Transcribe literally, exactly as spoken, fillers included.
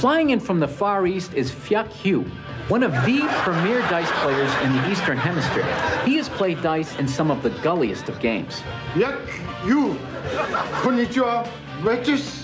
Flying in from the Far East is Phyuck Yiu, one of the premier dice players in the Eastern Hemisphere. He has played dice in some of the gulliest of games. Phyuck Yiu, konnichiwa, waitress.